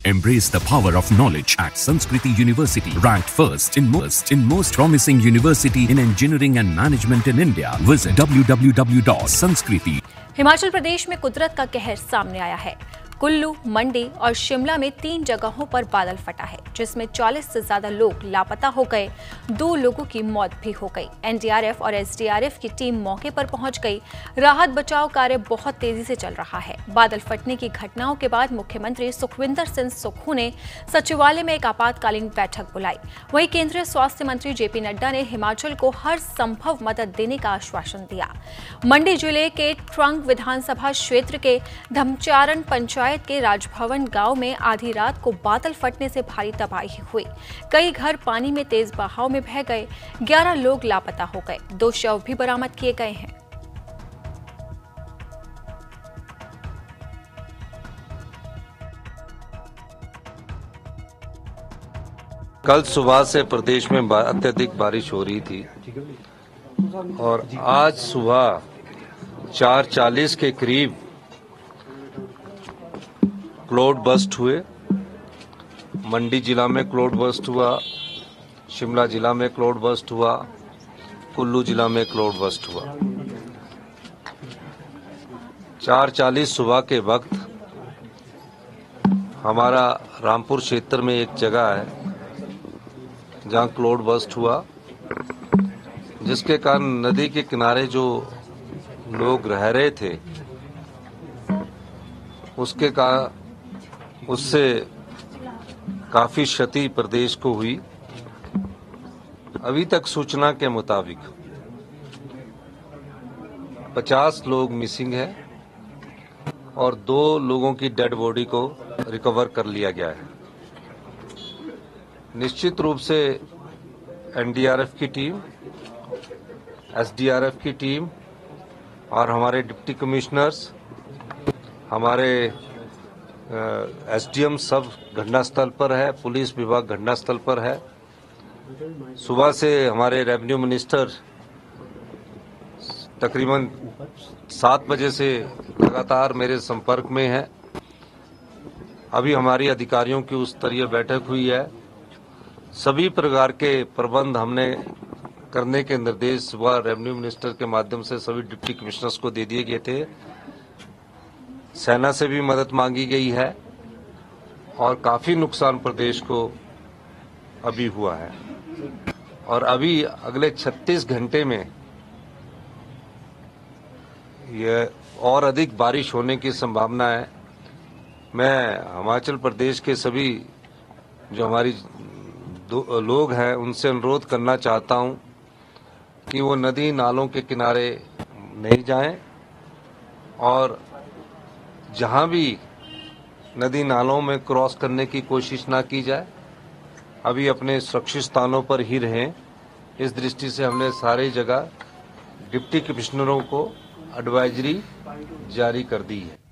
Embrace the power of knowledge at Sanskriti University, ranked first in most promising university in engineering and management in India. Visit www.sanskriti. Himachal Pradesh में कुदरत का कहर सामने आया है। कुल्लू, मंडी और शिमला में 3 जगहों पर बादल फटा है, जिसमें 40 से ज्यादा लोग लापता हो गए। 2 लोगों की मौत भी हो गई। एनडीआरएफ और एसडीआरएफ की टीम मौके पर पहुंच गई। राहत बचाव कार्य बहुत तेजी से चल रहा है। बादल फटने की घटनाओं के बाद मुख्यमंत्री सुखविंदर सिंह सुक्खू ने सचिवालय में एक आपातकालीन बैठक बुलाई। वहीं केंद्रीय स्वास्थ्य मंत्री जेपी नड्डा ने हिमाचल को हर संभव मदद देने का आश्वासन दिया। मंडी जिले के ट्रंक विधानसभा क्षेत्र के धमचारण पंचायत के राजभवन गांव में आधी रात को बादल फटने से भारी तबाही हुई। कई घर पानी में तेज बहाव में बह गए। 11 लोग लापता हो गए। 2 शव भी बरामद किए गए हैं। कल सुबह से प्रदेश में अत्यधिक बारिश हो रही थी और आज सुबह 4:40 के करीब क्लाउड बस्ट हुए। मंडी जिला में क्लाउड बस्ट हुआ, शिमला जिला में क्लाउड बस्ट हुआ, कुल्लू जिला में क्लाउड बस्ट हुआ। 4:40 सुबह के वक्त हमारा रामपुर क्षेत्र में एक जगह है जहां क्लाउड बस्ट हुआ, जिसके कारण नदी के किनारे जो लोग रह रहे थे उससे काफी क्षति प्रदेश को हुई। अभी तक सूचना के मुताबिक 50 लोग मिसिंग है और 2 लोगों की डेड बॉडी को रिकवर कर लिया गया है। निश्चित रूप से एनडीआरएफ की टीम, एसडीआरएफ की टीम और हमारे डिप्टी कमिश्नर्स, हमारे एसडीएम सब घटनास्थल पर है, पुलिस विभाग घटनास्थल पर है। सुबह से हमारे रेवेन्यू मिनिस्टर तकरीबन 7 बजे से लगातार मेरे संपर्क में है। अभी हमारी अधिकारियों की उच्च स्तरीय बैठक हुई है। सभी प्रकार के प्रबंध हमने करने के निर्देश सुबह रेवेन्यू मिनिस्टर के माध्यम से सभी डिप्टी कमिश्नर्स को दे दिए गए थे। सेना से भी मदद मांगी गई है और काफी नुकसान प्रदेश को अभी हुआ है और अभी अगले 36 घंटे में यह और अधिक बारिश होने की संभावना है। मैं हिमाचल प्रदेश के सभी जो हमारी लोग हैं उनसे अनुरोध करना चाहता हूं कि वो नदी नालों के किनारे नहीं जाएं और जहां भी नदी नालों में क्रॉस करने की कोशिश ना की जाए, अभी अपने सुरक्षित स्थानों पर ही रहें। इस दृष्टि से हमने सारी जगह डिप्टी कमिश्नरों को एडवाइजरी जारी कर दी है।